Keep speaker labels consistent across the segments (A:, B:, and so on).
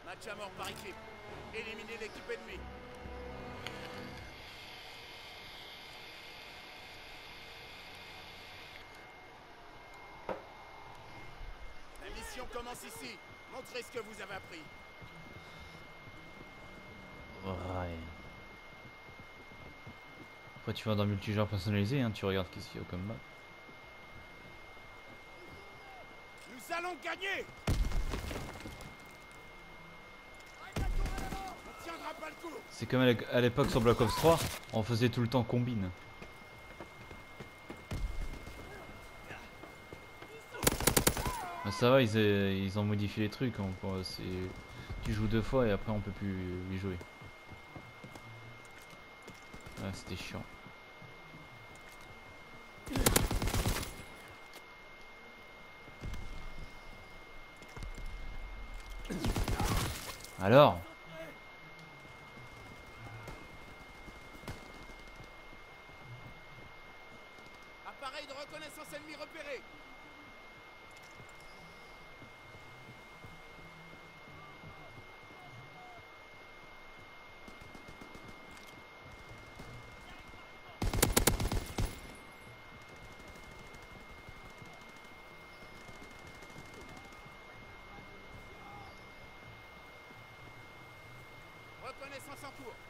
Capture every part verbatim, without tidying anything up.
A: Match à mort par équipe. Éliminez l'équipe ennemie. La mission commence ici. Montrez ce que vous avez appris.
B: Ouais. Après tu vas dans multijoueur personnalisé, hein, tu regardes qu'est-ce qu'il y a comme map.
A: Nous allons gagner. On tiendra pas le coup.
B: C'est comme à l'époque sur Black Ops trois, on faisait tout le temps combine. Mais ça va, ils, ils ont modifié les trucs. On, tu joues deux fois et après on peut plus y jouer. Ouais, c'était chiant. Alors?
A: Appareil de reconnaissance ennemi repéré. Reconnaissance en cours.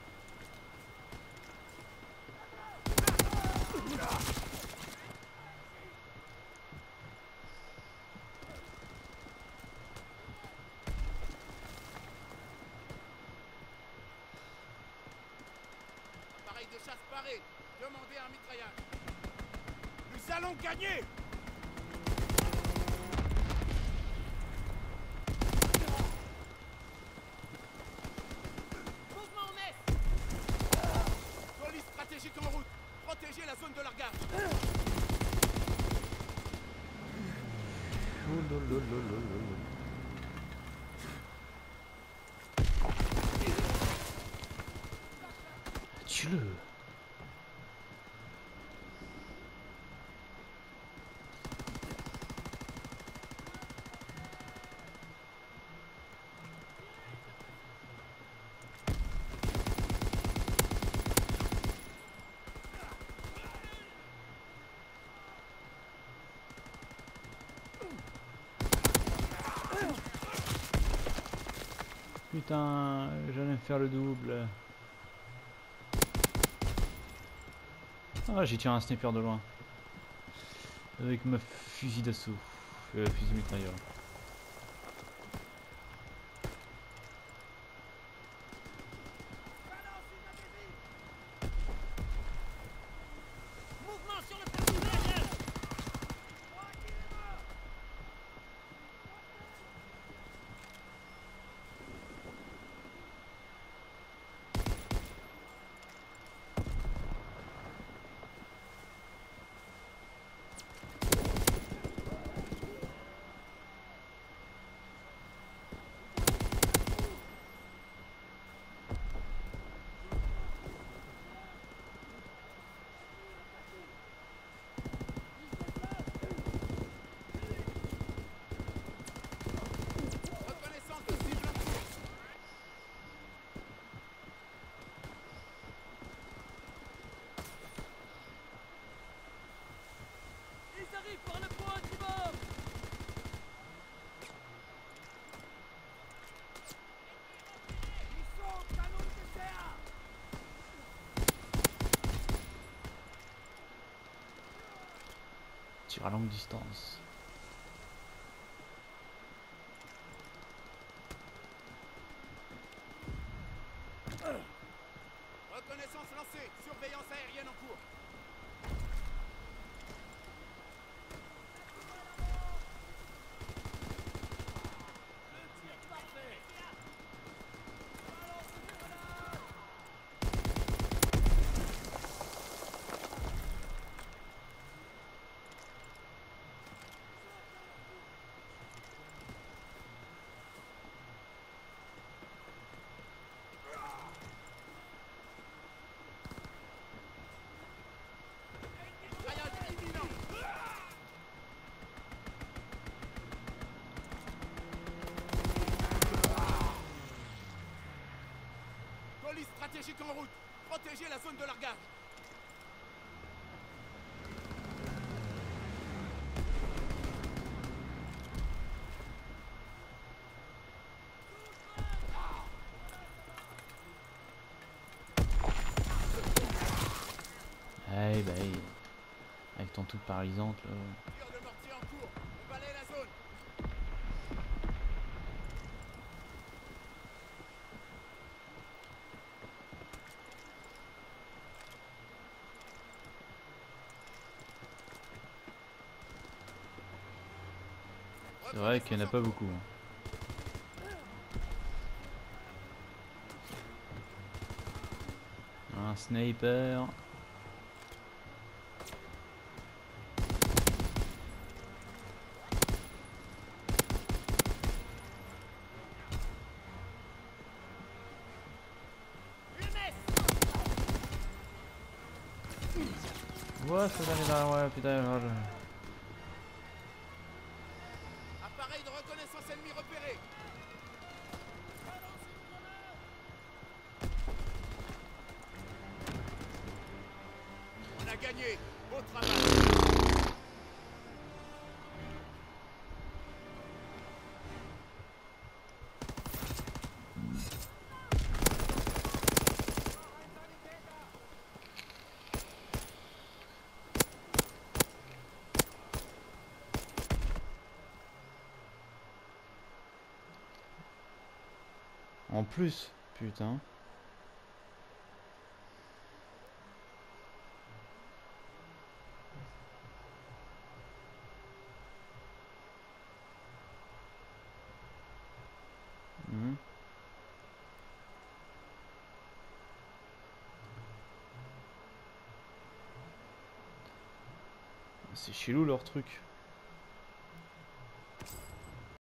A: Appareil de chasse paré. Demandez un mitraillage. Nous allons gagner. Mouvement en est. Police stratégique en route. Protégez la zone de largage.
B: Tue-le. Putain, j'allais faire le double. Ah, j'ai tiré un sniper de loin. Avec ma fusil d'assaut. Euh, fusil mitrailleur.
A: Mouvement sur le personnage. Reconnaissance de cible en cours. Ils arrivent par le point anti-bombe. Ils sont au canon de C A.
B: Tir à longue distance.
A: Reconnaissance lancée. Surveillance aérienne en cours. Le tir parfait. en route. Protégez la zone de largage.
B: Hey, bah, hey. Avec ton truc paralysante là.
A: Tir de mortier en cours. On balaye la zone.
B: C'est vrai qu'il n'y en a pas beaucoup. Un sniper. Ouais, ça va aller là, ouais, putain. Ouais, je-
A: Appareil de reconnaissance ennemi repéré. On a gagné. Beau travail.
B: En plus, putain. Mhm. C'est chelou leur truc.